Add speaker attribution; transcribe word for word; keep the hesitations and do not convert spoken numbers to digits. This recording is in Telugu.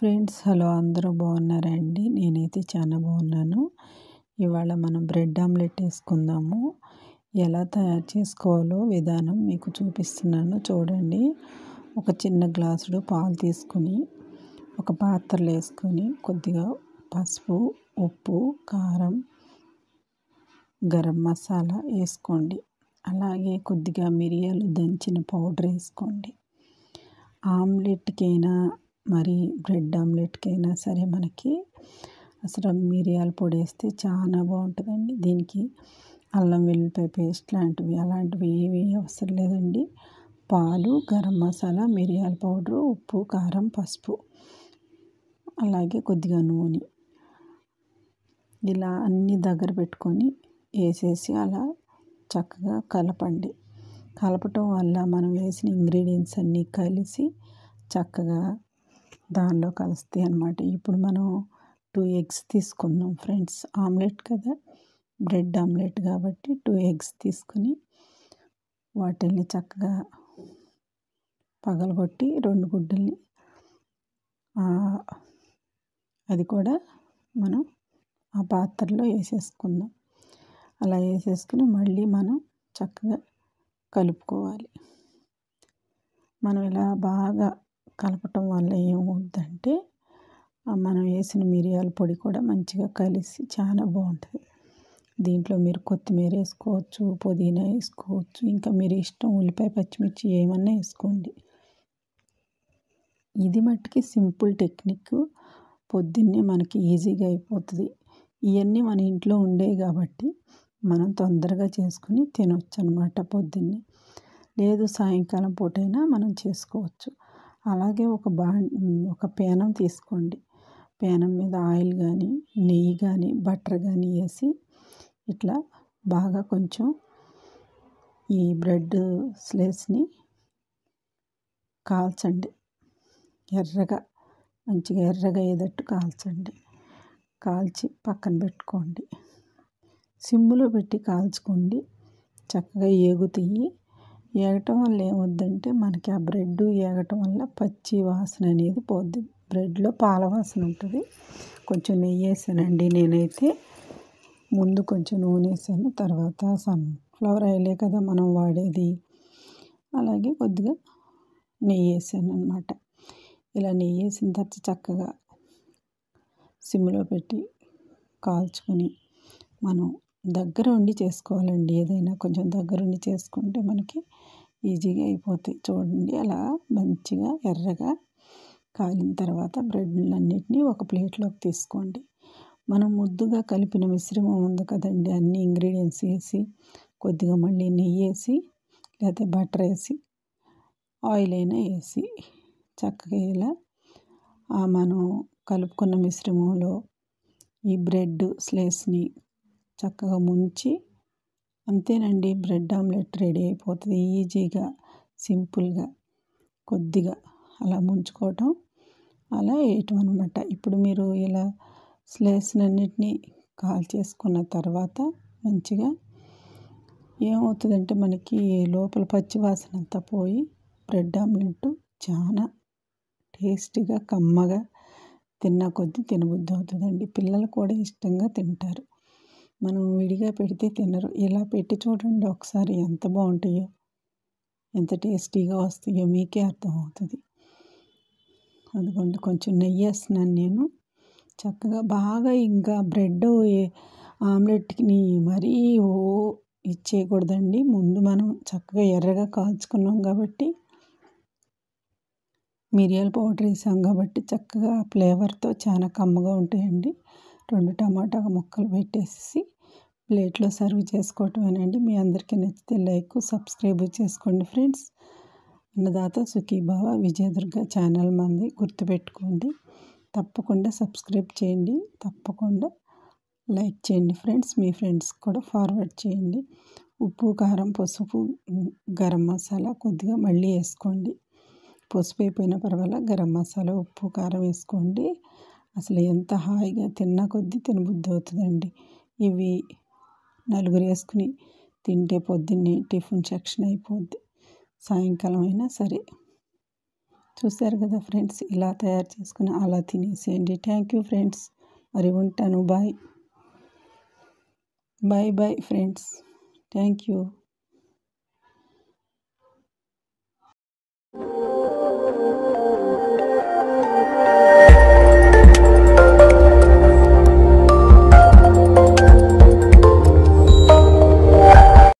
Speaker 1: ఫ్రెండ్స్, హలో అందరూ బాగున్నారా అండి? నేనైతే చాలా బాగున్నాను. ఇవాళ మనం బ్రెడ్ ఆమ్లెట్ వేసుకుందాము. ఎలా తయారు చేసుకోవాలో విధానం మీకు చూపిస్తున్నాను చూడండి. ఒక చిన్న గ్లాసుడు పాలు తీసుకుని ఒక పాత్రలో వేసుకొని కొద్దిగా పసుపు, ఉప్పు, కారం, గరం మసాలా వేసుకోండి. అలాగే కొద్దిగా మిరియాలు దంచిన పౌడర్ వేసుకోండి. ఆమ్లెట్కైనా మరి బ్రెడ్ ఆమ్లెట్కైనా సరే మనకి అసలు మిరియాల పొడి వేస్తే చాలా బాగుంటుందండి. దీనికి అల్లం వెల్లిపాయ పేస్ట్ లాంటివి అలాంటివి ఏమీ అవసరం లేదండి. పాలు, గరం మసాలా, మిరియాల పౌడరు, ఉప్పు, కారం, పసుపు, అలాగే కొద్దిగా నూనె ఇలా అన్నీ దగ్గర పెట్టుకొని వేసేసి అలా చక్కగా కలపండి. కలపటం వల్ల మనం వేసిన ఇంగ్రీడియంట్స్ అన్నీ కలిసి చక్కగా దానిలో కలుస్తాయి అన్నమాట. ఇప్పుడు మనం టూ ఎగ్స్ తీసుకుందాం ఫ్రెండ్స్. ఆమ్లెట్ కదా, బ్రెడ్ ఆమ్లెట్ కాబట్టి టూ ఎగ్స్ తీసుకుని వాటిల్ని చక్కగా పగలగొట్టి రెండు గుడ్డల్ని అది కూడా మనం ఆ పాత్రలో వేసేసుకుందాం. అలా వేసేసుకుని మళ్ళీ మనం చక్కగా కలుపుకోవాలి. మనం ఇలా బాగా కలపటం వల్ల ఏమవుద్దంటే మనం వేసిన మిరియాల పొడి కూడా మంచిగా కలిసి చాలా బాగుంటుంది. దీంట్లో మీరు కొత్తిమీర వేసుకోవచ్చు, పుదీనా వేసుకోవచ్చు, ఇంకా మీరు ఇష్టం ఉల్లిపాయ పచ్చిమిర్చి ఏమన్నా వేసుకోండి. ఇది మట్టుకి సింపుల్ టెక్నిక్, పొద్దున్నే మనకి ఈజీగా అయిపోతుంది. ఇవన్నీ మన ఇంట్లో ఉండేవి కాబట్టి మనం తొందరగా చేసుకుని తినవచ్చు అన్నమాట పొద్దున్నే. లేదు సాయంకాలం పూటైనా మనం చేసుకోవచ్చు. అలాగే ఒక బా ఒక పేనం తీసుకోండి. పేనం మీద ఆయిల్ కానీ నెయ్యి కానీ బటర్ కానీ వేసి ఇట్లా బాగా కొంచెం ఈ బ్రెడ్ స్లైస్ని కాల్చండి. ఎర్రగా మంచిగా ఎర్రగా అయ్యేటట్టు కాల్చండి. కాల్చి పక్కన పెట్టుకోండి. సిమ్లో పెట్టి కాల్చుకోండి. చక్కగా ఏగుతాయి. ఏగటం వల్ల ఏమవుద్దంటే మనకి ఆ బ్రెడ్ ఏగటం వల్ల పచ్చి వాసన అనేది పోద్ది. బ్రెడ్లో పాల వాసన ఉంటుంది. కొంచెం నెయ్యి వేసానండి నేనైతే. ముందు కొంచెం నూనె వేసాను, తర్వాత సన్ఫ్లవర్ ఆయిలే కదా మనం వాడేది. అలాగే కొద్దిగా నెయ్యి వేసాను అన్నమాట. ఇలా నెయ్యి వేసిన తర్వాత చక్కగా సిమ్లో పెట్టి కాల్చుకొని మనం దగ్గర ఉండి చేసుకోవాలండి. ఏదైనా కొంచెం దగ్గర ఉండి చేసుకుంటే మనకి ఈజీగా అయిపోతాయి. చూడండి అలా మంచిగా ఎర్రగా కాలిన తర్వాత బ్రెడ్లన్నిటినీ ఒక ప్లేట్లోకి తీసుకోండి. మనం ముద్దుగా కలిపిన మిశ్రమం ఉంది కదండి, అన్ని ఇంగ్రీడియంట్స్ వేసి కొద్దిగా మళ్ళీ నెయ్యి వేసి లేకపోతే బటర్ వేసి ఆయిల్ అయినా వేసి చక్కగా ఇలా మనం కలుపుకున్న మిశ్రమంలో ఈ బ్రెడ్ స్లైస్ని చక్కగా ముంచి అంతేనండి, బ్రెడ్ ఆమ్లెట్ రెడీ అయిపోతుంది. ఈజీగా సింపుల్గా కొద్దిగా అలా ముంచుకోవటం, అలా వేయటం అనమాట. ఇప్పుడు మీరు ఇలా స్లైస్లన్నిటినీ కాల్ చేసుకున్న తర్వాత మంచిగా ఏమవుతుందంటే మనకి లోపల పచ్చి వాసన అంతా పోయి బ్రెడ్ ఆమ్లెట్ చాలా టేస్టీగా కమ్మగా తిన్న కొద్దీ తినబుద్ధి అవుతుందండి. పిల్లలు కూడా ఇష్టంగా తింటారు. మనం విడిగా పెడితే తినరు. ఇలా పెట్టి చూడండి ఒకసారి, ఎంత బాగుంటాయో, ఎంత టేస్టీగా వస్తాయో మీకే అర్థమవుతుంది. అదిగోండి కొంచెం నెయ్యి వేస్తున్నాను నేను. చక్కగా బాగా ఇంకా బ్రెడ్ ఆమ్లెట్ని మరీ ఓ ఇచ్చేయకూడదండి. ముందు మనం చక్కగా ఎర్రగా కాల్చుకున్నాం కాబట్టి, మిరియాల పౌడర్ వేసాం కాబట్టి చక్కగా ఫ్లేవర్తో చాలా కమ్మగా ఉంటాయండి. రెండు టమాటా ముక్కలు పెట్టేసి ప్లేట్లో సర్వ్ చేసుకోవటమేనండి. మీ అందరికీ నచ్చితే లైక్, సబ్స్క్రైబ్ చేసుకోండి ఫ్రెండ్స్. అన్నదాత సుఖీభావ విజయదుర్గ ఛానల్ మంది గుర్తుపెట్టుకోండి. తప్పకుండా సబ్స్క్రైబ్ చేయండి, తప్పకుండా లైక్ చేయండి ఫ్రెండ్స్. మీ ఫ్రెండ్స్ కూడా ఫార్వర్డ్ చేయండి. ఉప్పు, కారం, పసుపు, గరం మసాలా కొద్దిగా మళ్ళీ వేసుకోండి. పసుపు అయిపోయినా పర్వాలేదు, గరం మసాలా, ఉప్పు, కారం వేసుకోండి. అసలు ఎంత హాయిగా తిన్న కొద్దీ తినబుద్ధి అవుతుందండి. ఇవి నలుగురు వేసుకుని తింటే పొద్దున్నే టిఫిన్ సెక్షన్ అయిపోద్ది. సాయంకాలం అయినా సరే చూసారు కదా ఫ్రెండ్స్, ఇలా తయారు చేసుకుని అలా తినేసేయండి. Thank you friends. మరి ఉంటాను. Bye bye bye friends. Thank you.